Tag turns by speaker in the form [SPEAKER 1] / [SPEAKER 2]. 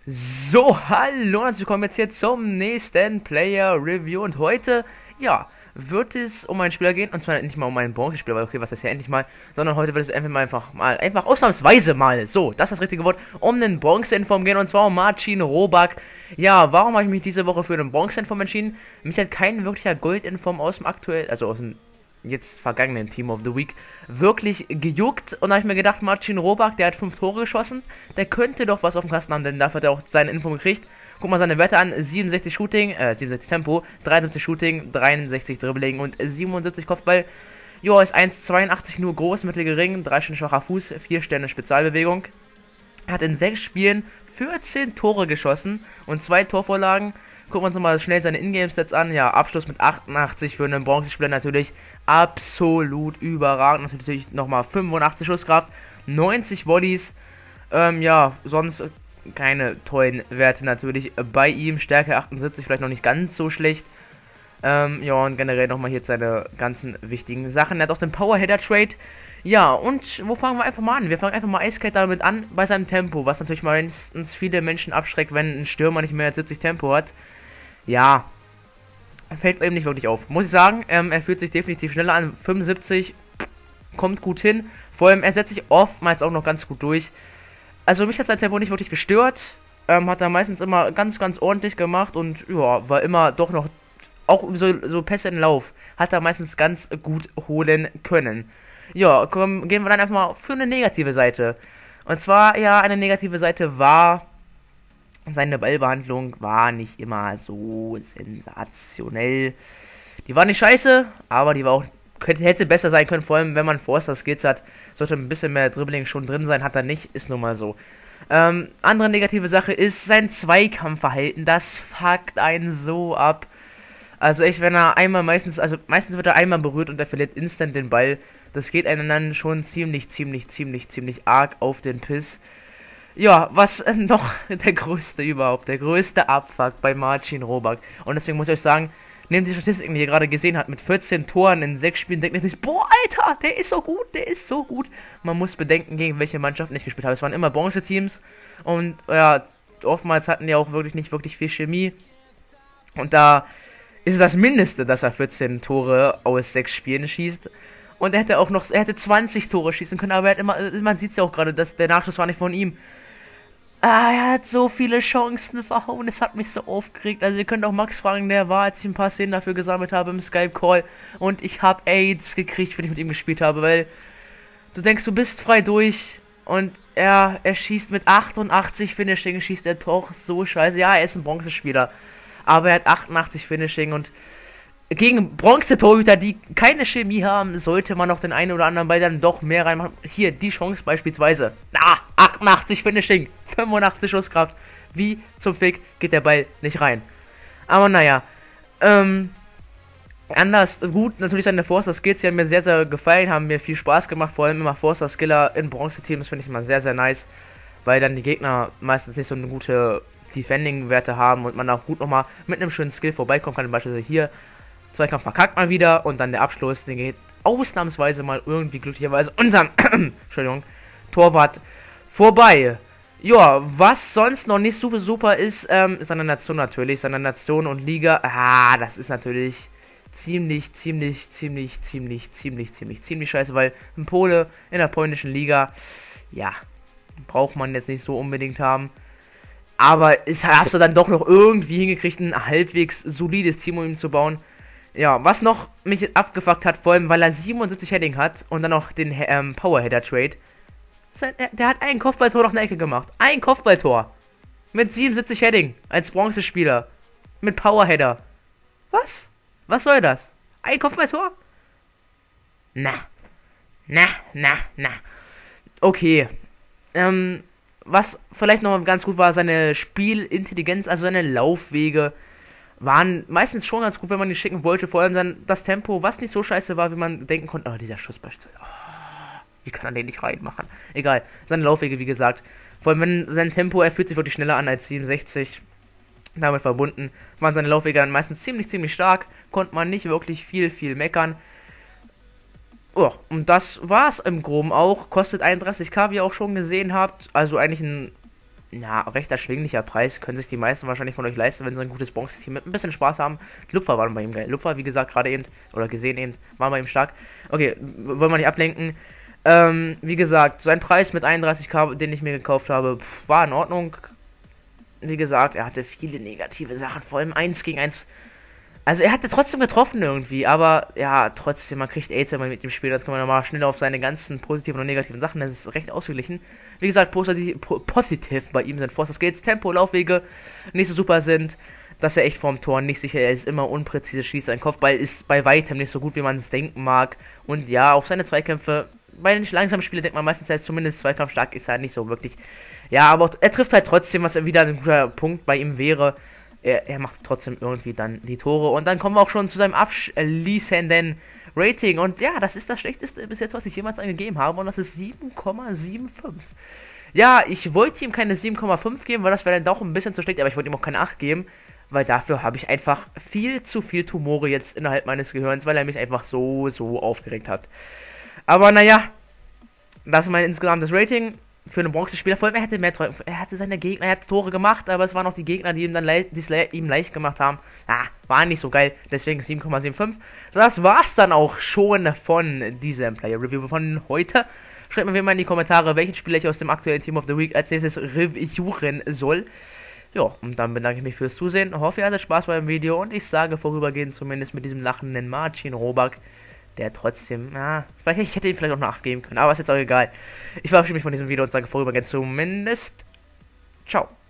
[SPEAKER 1] So, hallo und herzlich willkommen jetzt hier zum nächsten Player Review und heute, ja, wird es um einen Spieler gehen und zwar nicht mal um einen Bronzespieler, weil okay, was ist ja endlich mal, sondern heute wird es einfach ausnahmsweise mal, so, das ist das richtige Wort, um einen Bronze-Inform gehen und zwar um Marcin Roback. Ja, warum habe ich mich diese Woche für einen Bronze-Inform entschieden? Mich hat kein wirklicher Gold-Inform aus dem aktuell, also aus dem jetzt vergangenen Team of the Week wirklich gejuckt und da habe ich mir gedacht, Marcin Roback, der hat 5 Tore geschossen, der könnte doch was auf dem Kasten haben, denn dafür hat er auch seine Info gekriegt. Guck mal seine Werte an, 67 Shooting, 67 Tempo, 73 Shooting, 63 Dribbling und 77 Kopfball. Joa, ist 1,82 nur groß, mittelgering, 3 Sterne schwacher Fuß, 4 Sterne Spezialbewegung. Hat in 6 Spielen 14 Tore geschossen und 2 Torvorlagen. Gucken wir uns nochmal schnell seine Ingame-Stats an. Ja, Abschluss mit 88 für einen Bronzespieler natürlich absolut überragend. Natürlich nochmal 85 Schusskraft, 90 Volleys. Ja, sonst keine tollen Werte natürlich bei ihm. Stärke 78, vielleicht noch nicht ganz so schlecht. Ja, und generell nochmal hier seine ganzen wichtigen Sachen. Er hat auch den Power-Header-Trade. Ja, und wo fangen wir einfach mal an? Wir fangen einfach mal eiskalt damit an, bei seinem Tempo, was natürlich meistens viele Menschen abschreckt, wenn ein Stürmer nicht mehr als 70 Tempo hat. Ja, fällt ihm nicht wirklich auf. Muss ich sagen, er fühlt sich definitiv schneller an. 75 kommt gut hin. Vor allem, er setzt sich oftmals auch noch ganz gut durch. Also mich hat sein Tempo nicht wirklich gestört. Hat er meistens immer ganz, ganz ordentlich gemacht und ja, war immer doch noch, auch so Pässe in Lauf, hat er meistens ganz gut holen können. Ja, komm, gehen wir dann einfach mal für eine negative Seite. Und zwar, ja, eine negative Seite war, seine Ballbehandlung war nicht immer so sensationell. Die war nicht scheiße, aber die war auch, hätte besser sein können, vor allem wenn man Forster-Skills hat, sollte ein bisschen mehr Dribbling schon drin sein, hat er nicht, ist nun mal so. Andere negative Sache ist sein Zweikampfverhalten, das fuckt einen so ab. Also echt, wenn er einmal meistens wird er einmal berührt und er verliert instant den Ball. Das geht einem dann schon ziemlich arg auf den Piss. Ja, was noch der größte Abfuck bei Marcin Roback. Und deswegen muss ich euch sagen, nehmt die Statistiken, die ihr gerade gesehen habt, mit 14 Toren in 6 Spielen, denkt ihr nicht, boah, Alter, der ist so gut. Man muss bedenken, gegen welche Mannschaften ich gespielt habe. Es waren immer Bronze-Teams und ja, oftmals hatten die auch nicht wirklich viel Chemie. Und da ist es das Mindeste, dass er 14 Tore aus 6 Spielen schießt. Und er hätte 20 Tore schießen können, aber er hat immer, man sieht es ja auch gerade, dass der Nachschuss war nicht von ihm. Er hat so viele Chancen verhauen, es hat mich so aufgeregt. Also ihr könnt auch Max fragen, der war, als ich ein paar Szenen dafür gesammelt habe im Skype-Call. Und ich habe AIDS gekriegt, wenn ich mit ihm gespielt habe, weil du denkst, du bist frei durch. Und er schießt mit 88 Finishing, schießt er doch so scheiße. Ja, er ist ein Bronzespieler, aber er hat 88 Finishing und gegen Bronze-Torhüter, die keine Chemie haben, sollte man noch den einen oder anderen Ball dann doch mehr reinmachen. Hier, die Chance beispielsweise. 88 Finishing, 85 Schusskraft. Wie zum Fick geht der Ball nicht rein? Aber naja, anders, gut, natürlich seine Forster-Skills, die haben mir sehr, sehr gefallen, haben mir viel Spaß gemacht. Vor allem immer Forster-Skiller in Bronze-Teams finde ich immer sehr, sehr nice, weil dann die Gegner meistens nicht so eine gute Defending-Werte haben und man auch gut nochmal mit einem schönen Skill vorbeikommen kann. Beispielsweise hier, Zweikampf verkackt mal wieder und dann der Abschluss, den geht ausnahmsweise mal irgendwie glücklicherweise unserem Entschuldigung, Torwart vorbei. Ja, was sonst noch nicht super ist, seine Nation natürlich, seine Nation und Liga. Das ist natürlich ziemlich scheiße, weil ein Pole in der polnischen Liga, ja, braucht man jetzt nicht so unbedingt haben. Aber es hast du dann doch noch irgendwie hingekriegt, ein halbwegs solides Team um ihn zu bauen. Ja, was noch mich abgefuckt hat, vor allem weil er 77 Heading hat und dann noch den Power-Header-Trade. Der hat ein Kopfballtor nach einer Ecke gemacht. Ein Kopfballtor. Mit 77 Heading als Bronzespieler. Mit Power-Header. Was? Was soll das? Ein Kopfballtor? Na. Okay. Was vielleicht noch ganz gut war, seine Spielintelligenz, also seine Laufwege waren meistens schon ganz gut, wenn man die schicken wollte. Vor allem dann das Tempo, was nicht so scheiße war, wie man denken konnte. Oh, dieser Schuss beispielsweise. Oh, wie kann er den nicht reinmachen? Egal, seine Laufwege, wie gesagt. Vor allem, wenn sein Tempo, er fühlt sich wirklich schneller an als 67. Damit verbunden waren seine Laufwege dann meistens ziemlich stark. Konnte man nicht wirklich viel meckern. Oh, und das war's im Groben auch. Kostet 31k, wie ihr auch schon gesehen habt. Also eigentlich ein ja, recht erschwinglicher Preis. Können sich die meisten wahrscheinlich von euch leisten, wenn sie ein gutes Bronze-Team mit ein bisschen Spaß haben. Lupfer waren bei ihm geil. Lupfer, wie gesagt, gerade eben, oder gesehen eben, war bei ihm stark. Okay, wollen wir nicht ablenken. Wie gesagt, sein Preis mit 31k, den ich mir gekauft habe, war in Ordnung. Wie gesagt, er hatte viele negative Sachen, vor allem 1 gegen 1. Also er hatte trotzdem getroffen irgendwie, aber ja, trotzdem, man kriegt AIDS, wenn man mit ihm spielt. Jetzt kann man nochmal schnell auf seine ganzen positiven und negativen Sachen, das ist recht ausgeglichen. Wie gesagt, positiv bei ihm sind Force Skills, Tempo, Laufwege nicht so super sind, dass er echt vorm Tor nicht sicher, er ist immer unpräzise, schießt, sein Kopfball ist bei weitem nicht so gut, wie man es denken mag. Und ja, auf seine Zweikämpfe, bei den langsamen Spielen denkt man meistens, er ist zumindest zweikampfstark, ist er nicht so wirklich. Ja, aber er trifft halt trotzdem, was wieder ein guter Punkt bei ihm wäre. Er macht trotzdem irgendwie dann die Tore. Und dann kommen wir auch schon zu seinem abschließenden Rating. Und ja, das ist das schlechteste bis jetzt, was ich jemals angegeben habe. Und das ist 7,75. Ja, ich wollte ihm keine 7,5 geben, weil das wäre dann doch ein bisschen zu schlecht. Aber ich wollte ihm auch keine 8 geben. Weil dafür habe ich einfach viel zu viel Tumore jetzt innerhalb meines Gehirns. Weil er mich einfach so aufgeregt hat. Aber naja, das ist mein insgesamtes Rating. Für einen Bronzespieler, vor allem er hatte seine Gegner, er hat Tore gemacht, aber es waren auch die Gegner, die ihm dann ihm leicht gemacht haben. War nicht so geil, deswegen 7,75. Das war's dann auch schon von diesem Player Review von heute. Schreibt mir wie immer in die Kommentare, welchen Spieler ich aus dem aktuellen Team of the Week als nächstes reviewen soll. Ja, und dann bedanke ich mich fürs Zusehen, hoffe ihr hattet Spaß beim Video und ich sage vorübergehend zumindest mit diesem lachenden Marcin Robak, der trotzdem, ich hätte ihm vielleicht auch eine 8 geben können, aber ist jetzt auch egal. Ich verabschiede mich von diesem Video und sage vorübergehend zumindest ciao.